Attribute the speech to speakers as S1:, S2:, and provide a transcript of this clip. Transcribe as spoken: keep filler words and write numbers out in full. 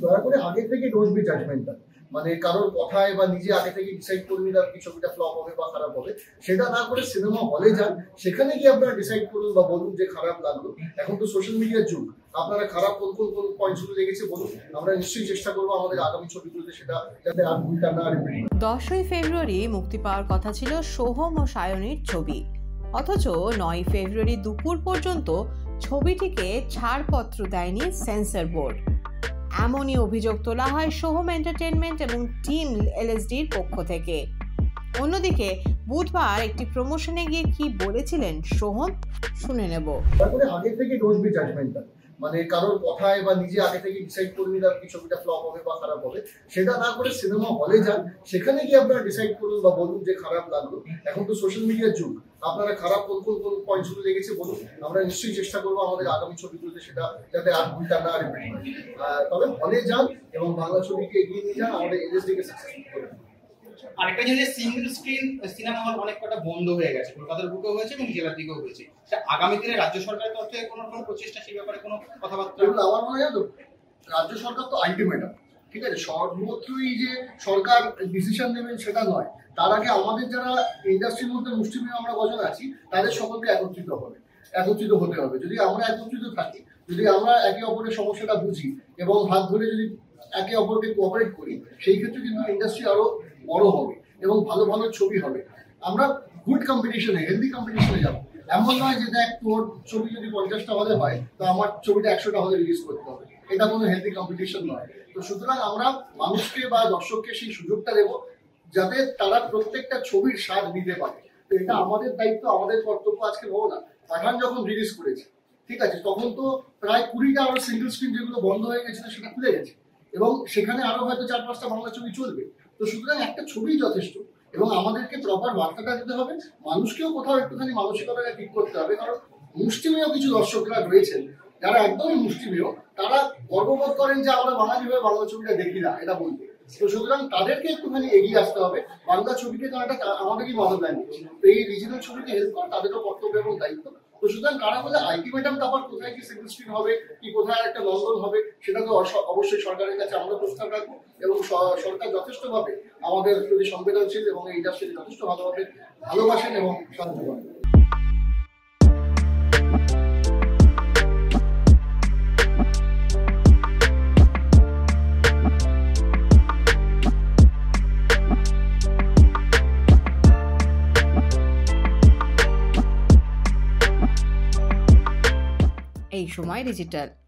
S1: দয়া করে আগে থেকে ডোন্ট বি জাজমেন্টাল, মানে কারোর কথায় বা নিজে আগে থেকে ডিসাইড করে নিলাম কি ছবিটা ফ্লপ হবে বা খারাপ হবে, সেটা না করে সিনেমা হলে যান, সেখানে গিয়ে আপনারা ডিসাইড করুন বা বলুন যে খারাপ লাগলো। এখন তো সোশ্যাল মিডিয়ার যুগ, আপনারা খারাপ কোন কোন কোন পয়েন্টসগুলো লেগেছে বলুন, আমরা নিশ্চয়ই চেষ্টা করবো আমাদের আগামী ছবিগুলোতে সেটা যাতে আর ভুলটা না রিপিট হয়।
S2: দশই ফেব্রুয়ারি মুক্তি পাওয়ার কথা ছিল সোহম ও সায়নীর ছবি, অথচ নয় ফেব্রুয়ারি দুপুর পর্যন্ত ছবিটিকে ছাড়পত্র দেয়নি সেন্সর বোর্ড। এমনই অভিযোগ তোলা হয় সোহম এন্টারটেনমেন্ট এবং টিম এলএসডি-র পক্ষ থেকে। অন্যদিকে বুধবার একটি প্রমোশনে গিয়ে কি বলেছিলেন সোহম, শুনে নেব।
S1: আগে থেকে ডোন্ট বি জাজমেন্টাল, মানে কারোর কথায় বা নিজে আগে থেকে ডিসাইড করে নিলাম কি ছবিটা ফ্লপ হবে বা খারাপ হবে, সেটা না করে সিনেমা হলে যান, সেখানে গিয়ে আপনারা ডিসাইড করুন বা বলুন যে খারাপ লাগলো। এখন তো সোশ্যাল মিডিয়ার যুগ, আপনারা খারাপ কোন কোন কোন পয়েন্টসগুলো লেগেছে বলুন, আমরা নিশ্চয়ই চেষ্টা করবো আমাদের আগামী ছবিগুলোতে সেটা যাতে আর ভুলটা না রিপিট হয়। তবে হলে যান এবং বাংলা ছবিকে এগিয়ে নিয়ে যান, আমাদের এলএসডি কে সাকসেসফুল করুন।
S3: আরেকটা জিনিস, সিঙ্গেল স্ক্রিন সিনেমা হল অনেক কটা বন্ধ হয়ে গেছে, কলকাতার বুকেও হয়েছে এবং জেলার দিকেও হয়েছে। আগামী দিনে রাজ্য সরকারের তরফ থেকে কোনো কোনো প্রচেষ্টা সেই ব্যাপারে কোনো কথাবার্তা?
S1: আমার মনে হয় রাজ্য সরকার তো আলটিমেটাম, ঠিক আছে, সর্বত্রই যে সরকার ডিসিশন নেবেন সেটা নয়, তার আগে আমাদের যারা ইন্ডাস্ট্রির মধ্যে মুষ্টিমেয় আমরা কজন আছি তাদের সকলকে একত্রিত হবে, একত্রিত হতে হবে। যদি আমরা একত্রিত থাকি, যদি আমরা একে অপরের সমস্যাটা বুঝি এবং হাত ধরে যদি একে অপরকে কোঅপারেট করি, সেই ক্ষেত্রে কিন্তু ইন্ডাস্ট্রি আরো বড় হবে এবং ভালো ভালো ছবি হবে। আমরা গুড কম্পিটিশনে, হেলদি কম্পিটিশনে যাবো। এমন নয় যে দেখ তোর ছবি যদি পঞ্চাশটা হলে হয় তো আমার ছবিটা একশোটা হলে রিলিজ করতে হবে, এটা কোনো হেলদি কম্পিটিশন নয়। তো সুতরাং আমরা মানুষকে বা দর্শককে সেই সুযোগটা দেবো যাতে তারা প্রত্যেকটা ছবির স্বাদ নিতে পারে। তো এটা আমাদের দায়িত্ব, আমাদের কর্তব্য। আজকে বলো না, পাঠান যখন রিলিজ করেছে, ঠিক আছে, তখন তো প্রায় কুড়িটা আরো সিঙ্গেল স্ক্রিন যেগুলো বন্ধ হয়ে গেছিল সেটা খুলে গেছে এবং সেখানে আরো হয়তো চার পাঁচটা বাংলা ছবি চলবে। তো সুতরাং একটা ছবি যথেষ্ট এবং আমাদেরকে প্রপার বার্তাটা দিতে হবে, মানুষকেও কোথাও একটুখানি মানসিকতাটা ঠিক করতে হবে। কারণ মুষ্টিমেয় কিছু দর্শকরা রয়েছেন যারা একদমই মুষ্টিমেয়, তারা গর্ববোধ করেন যে আমরা বাঙালি হয়ে বাংলা ছবিটা দেখি না, এটা বলতে। তো সুতরাং তাদেরকে একটুখানি এগিয়ে আসতে হবে, বাংলা ছবিকে কারণ এটা আমাদেরই মদত ল্যাঙ্গুয়েজ, তো এই রিজিনাল ছবিকে হেল্প করা তাদেরও কর্তব্য এবং দায়িত্ব। তো সুতরাং কারা বলে আলটিমেটাম তারপর কোথায় কি সিঙ্গল স্ক্রিন হবে কি কোথায় একটা লন্ডন হবে সেটা তো অবশ্যই সরকারের কাছে আমরা প্রস্তাব রাখবো এবং সরকার যথেষ্টভাবে আমাদের প্রতি সংবেদনশীল এবং এই ইন্ডাস্ট্রিকে যথেষ্ট ভালোভাবে ভালোবাসেন এবং সাহায্য করেন।
S2: এই সময় ডিজিটাল।